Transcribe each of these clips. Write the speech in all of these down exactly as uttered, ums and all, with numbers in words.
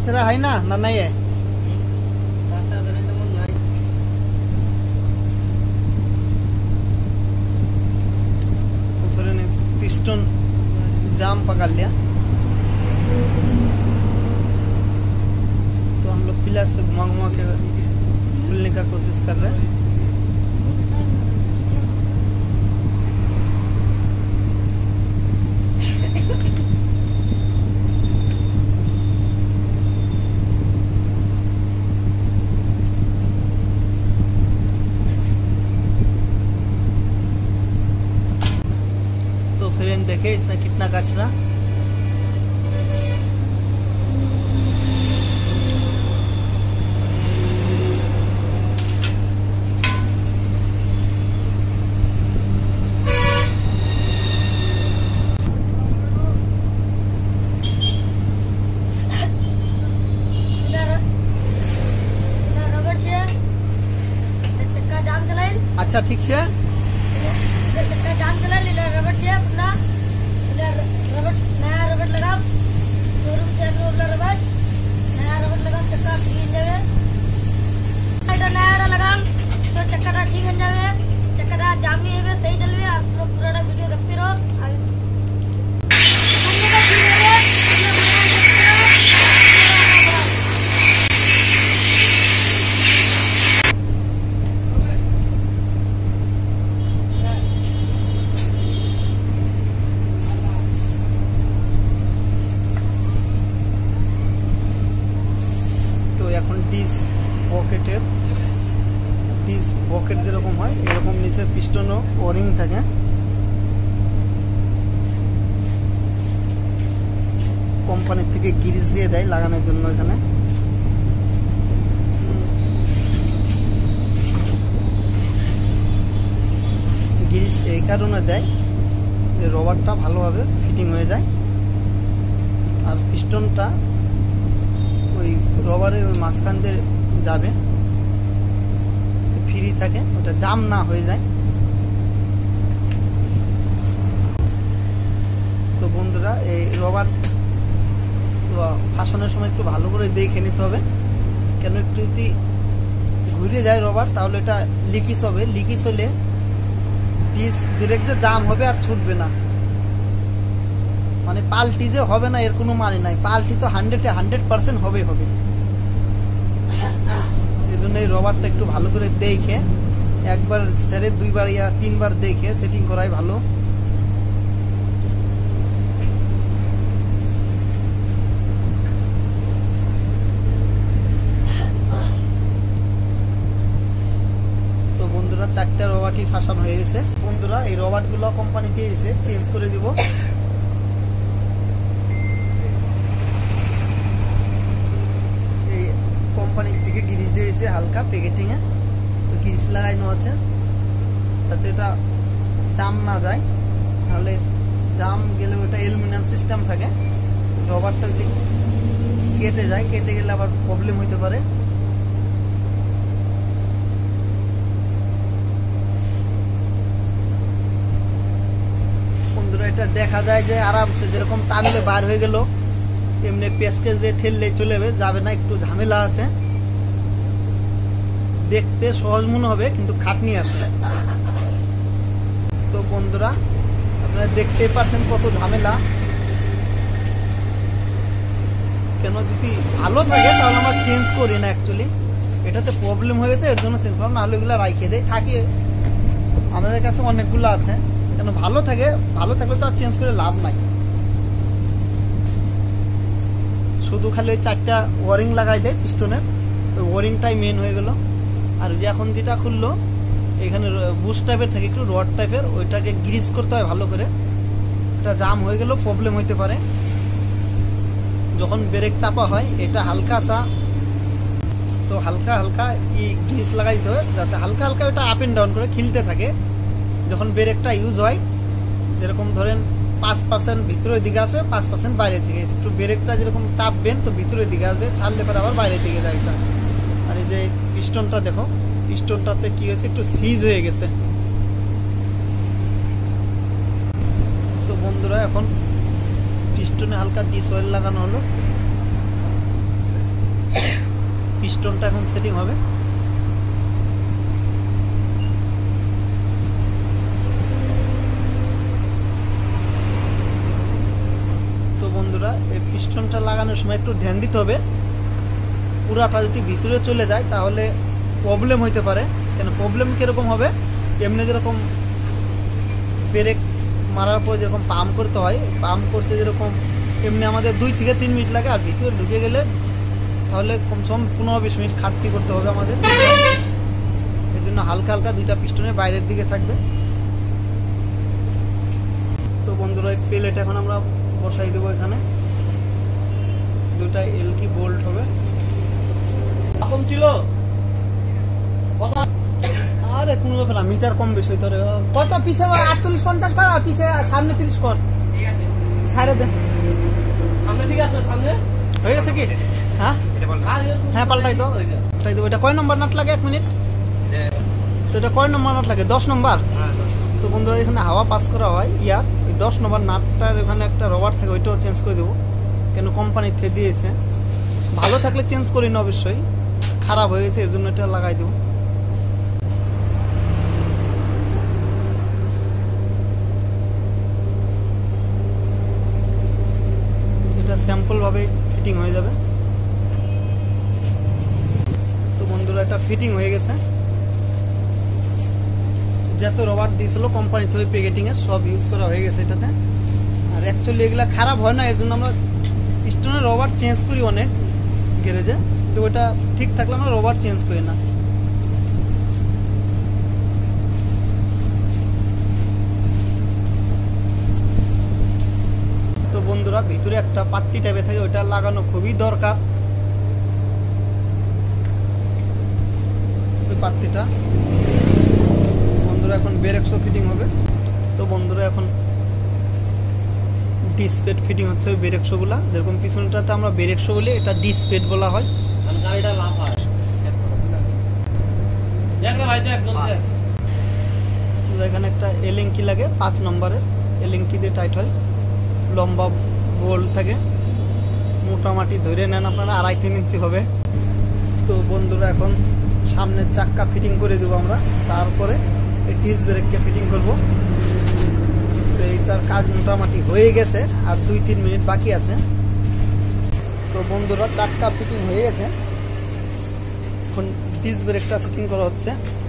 সেরা হয় না না নাই पिस्टन जाम पकड़ लिया तो हम लोग पिलर से घुमा घुमा के खुलने का कोशिश कर रहे हैं। देखे इसमें कितना कचरा अच्छा ठीक से चक्का जाम चला रबड़ से अपना रबड़ नया रबड़ लगाओ शोरूम से रबड़ नया रबड़ लगाओ चक्का ठीक हो जाए नया लगाओ तो चक्का ठीक हो जाए चक्का जाम नहीं है सही चलवे आप लोग पूरा वीडियो देखते रहो। এখন ডিস পকেটের ডিস পকেট যেরকম হয় এরকম নিচে পিস্টনও ওরিং থাকে কোম্পানি থেকে গ্রিজ দিয়ে দেয় লাগানোর জন্য এখানে গ্রিজ এই কারণে দেয় যে রবারটা ভালোভাবে ফিটিং হয়ে যায় আর পিস্টনটা ওই রবারের ওই মাঝখান দিয়ে যাবে ফ্রি থাকে ওটা জাম না হয়ে যায়। তো বন্ধুরা এই রবার ফাঁসানোর সময় একটু ভালো করে দেখে নিতে হবে কেন একটু যদি ঘুরে যায় রবার তাহলে এটা লিকেজ হবে লিকেজ হলে ডিস ডিরেক্ট জাম হবে আর ছুটবে না মানে পাল্টি যে হবে না এর কোনো মানে নাই পাল্টি তো হান্ড্রেডে হান্ড্রেড পার্সেন্ট হবে হবে এই জন্য এই রবারটা একটু ভালো করে দেখে একবার ছেড়ে দুইবার ইয়া তিনবার দেখে সেটিং করাই ভালো। তো বন্ধুরা চারটা রবারটি ফাঁসানো হয়ে গেছে বন্ধুরা এই রবার গুলো কোম্পানি দিয়েছে চেঞ্জ করে দিব কোম্পানি থেকে গ্রিজ দিয়েছে হালকা প্যাকেটিং এ তো গ্রিজ লাগানো আছে যাতে এটা জাম না যায় তাহলে জাম গেলে ওটা অ্যালুমিনিয়াম সিস্টেম থাকে রবারটা যদি কেটে যায় কেটে গেলে আবার প্রবলেম হতে পারে। বন্ধুরা এটা দেখা যায় যে আরামসে যেরকম টানলে বার হয়ে গেল এমনি পেসকেজ দিয়ে ঠেললে চলে যাবে যাবে না একটু ঝামেলা আছে দেখতে সহজ মনে হবে কিন্তু খাটনি আছে। তো বন্ধুরা আপনারা দেখতেই পাচ্ছেন কত ঝামেলা কেন যদি ভালো থাকে তাহলে আমরা চেঞ্জ করি না অ্যাকচুয়ালি এটাতে প্রবলেম হয়ে গেছে এর জন্য চেঞ্জ করলাম নাহলে এগুলো রাইখে দেয় থাকে আমাদের কাছে অনেকগুলো আছে কেন ভালো থাকে ভালো থাকলে তো আর চেঞ্জ করে লাভ নাই শুধু খালি ওই চারটা ওয়ারিং লাগাই দেয় পিস্টনের ওই ওয়ারিংটাই মেন হয়ে গেল আর যে এখন যেটা খুললো এখানে বুশ টাইপের থাকে একটু রড টাইপের ওইটাকে গ্রিজ করতে হয় ভালো করে এটা জাম হয়ে গেলেও প্রবলেম হইতে পারে যখন ব্রেক চাপা হয় এটা হালকা সা তো হালকা হালকা ই গ্রিজ লাগাই দিতে হয় যাতে হালকা হালকা ওটা আপ এন্ড ডাউন করে খিলতে থাকে যখন ব্রেকটা ইউজ হয় যেরকম ধরেন পাঁচ পার্সেন্ট ভিতরের দিকে আসে পাঁচ পার্সেন্ট বাইরে থেকে একটু ব্রেকটা যেরকম চাপবেন তো ভিতরের দিকে আসবে ছাড়লে পরে আবার বাইরের দিকে যায় এটা আর এই যে পিস্টনটা দেখো পিস্টনটাতে কি হয়েছে একটু সিজ হয়ে গেছে। তো বন্ধুরা এখন পিস্টনে হালকা ডিস অয়েল লাগানো হলো পিস্টনটা এখন সেটিং হবে। তো বন্ধুরা এই পিস্টনটা লাগানোর সময় একটু ধ্যান দিতে হবে, পুরাটা যদি ভিতরে চলে যায় তাহলে প্রবলেম হইতে পারে। কেন প্রবলেম কিরকম হবে, এমনি যেরকম ব্রেক মারার পর যেরকম পাম্প করতে হয়, পাম্প করতে যেরকম এমনি আমাদের দুই থেকে তিন মিনিট লাগে, আর ভিতরে ঢুকে গেলে তাহলে কমসে কম পনেরো বিশ মিনিট খাটতি করতে হবে আমাদের। এর জন্য হালকা হালকা দুইটা পিস্টনের বাইরের দিকে থাকবে। তো বন্ধুরা এই প্লেট এখন আমরা বসাই দেবো এখানে, দুটা এলকি বোল্ট হবে। কম ছিল আরে কোনো ব্যাপার না, মিটার কম বেশি হইতে হবে। কত পিছে আটচল্লিশ পঞ্চাশ কর, আর পিছে সামনে তিরিশ কর, সাইডে দেন। সামনে ঠিক আছে, সামনে হয়ে গেছে কি? হ্যাঁ হ্যাঁ পাল্টাই তো, পাল্টাই দেবো। এটা কয় নম্বর নাট লাগে? এক মিনিট। তো এটা কয় নম্বর নাট লাগে? দশ নম্বর। তো বন্ধুরা এখানে হাওয়া পাস করা হয় ইয়ার, ওই দশ নম্বর নাটটার এখানে একটা রবার থাকে, ওইটাও চেঞ্জ করে দেবো। কেন কোম্পানি থেকে দিয়েছে, ভালো থাকলে চেঞ্জ করি না অবশ্যই, খারাপ হয়ে গেছে এর জন্য এটা লাগাই দেবো। এটা স্যাম্পল ভাবে ফিটিং হয়ে যাবে। তো বন্ধুরা এটা ফিটিং হয়ে গেছে, যত রবার দিয়েছিল কোম্পানি থেকে প্যাকেটিং এর সব ইউজ করা হয়ে গেছে এটাতে। আর অ্যাকচুয়ালি এগুলা খারাপ হয় না, এর জন্য আমরা পিস্টনের রবার চেঞ্জ করি অনেক গ্যারেজে, তো ওটা ঠিক থাকলে আমরা রবার চেঞ্জ করি না। তো বন্ধুরা ভিতরে একটা পাত্তি টাইপের থাকে, ওটা লাগানো খুবই দরকার। ওই পাত্তিটা বন্ধুরা এখন ব্রেকশো ফিটিং হবে। তো বন্ধুরা এখন ডিসপেড ফিটিং হচ্ছে ওই ব্রেকশো গুলা, যেরকম পিছনটাতে আমরা ব্রেকশো বলি, এটা ডিসপেড বলা হয়। গাড়িটা লাভ হয় দেখ রে ভাই, দেখ জলদি। এখানে একটা এলিঙ্কি লাগে, পাঁচ নম্বরের এলিঙ্কি দিয়ে টাইট হয়, লম্বা বোল্ট থাকে, মোটামুটি ধরে নেন আপনারা আড়াই তিন ইঞ্চি হবে। তো বন্ধুরা এখন সামনের চাক্কা ফিটিং করে দেবো আমরা, তারপরে এই ডিস্ক ব্রেককে ফিটিং করব। তো এইটার কাজ মোটামুটি হয়ে গেছে, আর দুই তিন মিনিট বাকি আছে। তো বন্ধুরা চাক্কা ফিটিং হয়ে গেছে, এখন ডিস্ক ব্রেকটা সেটিং করা হচ্ছে।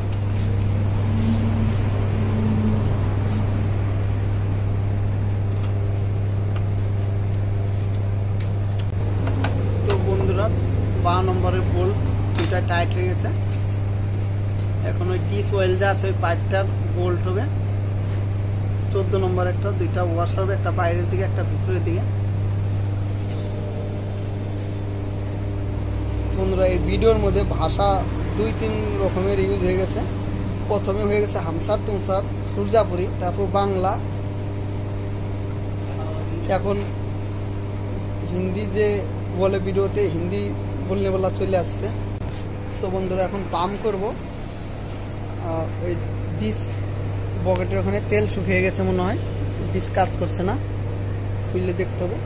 তো বন্ধুরা বারো নম্বরের বোল্ট দুইটা টাইট হয়ে গেছে, এখন ওই ডিস ওয়েল যা আছে ওই পাইপটার বোল্ট হবে। চোদ্দ নম্বর একটা, দুইটা ওয়াশার হবে, একটা বাইরের দিকে একটা ভিতরের দিকে। বন্ধুরা এই ভিডিওর মধ্যে ভাষা দুই তিন রকমের ইউজ হয়ে গেছে। প্রথমে হয়ে গেছে হামসার তুমসার সূর্যাপুরি, তারপর বাংলা, এখন হিন্দি যে বলে ভিডিওতে হিন্দি বললে বলা চলে আসছে। তো বন্ধুরা এখন পাম্প করবো। ওই ডিস বকেটের ওখানে তেল শুকিয়ে গেছে মনে হয়, ডিস কাজ করছে না, খুললে দেখতে হবে।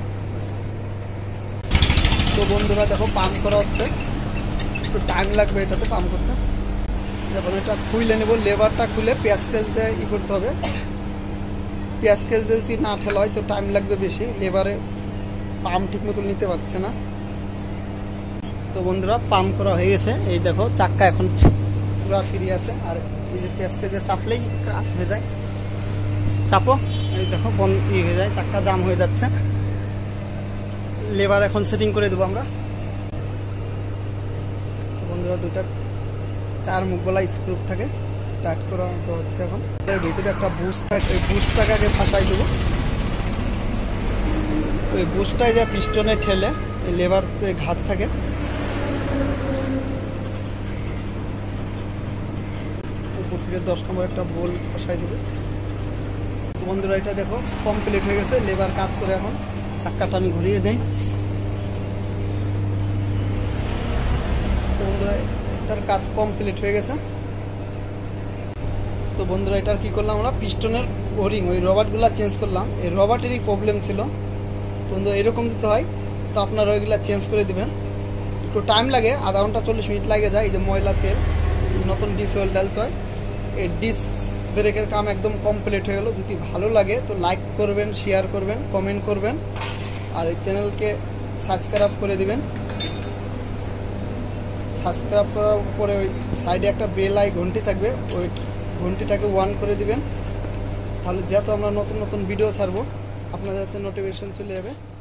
তো বন্ধুরা দেখো পাম্প করা হচ্ছে, একটু টাইম লাগবে এটাতে পাম্প করতে। যখন এটা খুলে নেব, লেবারটা খুলে পেঁয়াজ কেজ দিয়ে ই করতে হবে। পেঁয়াজ কেজ দিয়ে যদি না ঠেলা হয় তো টাইম লাগবে বেশি, লেবারে পাম্প ঠিক মতো নিতে পারছে না। তো বন্ধুরা পাম্প করা হয়ে গেছে, এই দেখো চাক্কা এখন পুরা ফ্রি আছে। আর এই যে পেঁয়াজ কেজে চাপলেই কাজ হয়ে যায়, চাপো এই দেখো বন্ধ ই হয়ে যায়, চাক্কা জাম হয়ে যাচ্ছে। লেবার এখন সেটিং করে দেবো আমরা। বন্ধুরা দুটা চার মুখওয়ালা স্ক্রু থাকে, টাইট করা হচ্ছে। এখন এর ভিতরে একটা বুশ থাকে, ওই বুশটাকে আগে ফাঁসাই দেবো। ওই বুশটাই যে পিস্টনে ঠেলে এই লেবার ঘাত থাকে, উপর থেকে দশ নম্বর একটা বোল ফাঁসাই দেবে। বন্ধুরা এটা দেখো কমপ্লিট হয়ে গেছে, লেবার কাজ করে। এখন চাক্কাটা আমি ঘুরিয়ে দেই। বন্ধুরা এটার কাজ কমপ্লিট হয়ে গেছে। তো বন্ধুরা এটার কি করলাম আমরা, পিস্টনের ওরিং ওই রবারগুলা চেঞ্জ করলাম। এই রবার্টেরই প্রবলেম ছিল বন্ধু, এরকম দিতে হয়, তো আপনারা ওইগুলা চেঞ্জ করে দিবেন। একটু টাইম লাগে, আধা ঘন্টা চল্লিশ মিনিট লাগে যায়। এই যে ময়লা তেল, নতুন ডিস অয়েল ডালতে হয়। এই ডিস ব্রেকের কাম একদম কমপ্লিট হয়ে গেল। যদি ভালো লাগে তো লাইক করবেন, শেয়ার করবেন, কমেন্ট করবেন, আর এই চ্যানেলকে সাবস্ক্রাইব করে দিবেন। সাবস্ক্রাইব করার পরে ওই সাইডে একটা বেল আই ঘন্টি থাকবে, ওই ঘন্টিটাকে ওয়ান করে দিবেন। তাহলে যেহেতু আমরা নতুন নতুন ভিডিও ছাড়বো আপনাদের কাছে নোটিফিকেশন চলে যাবে।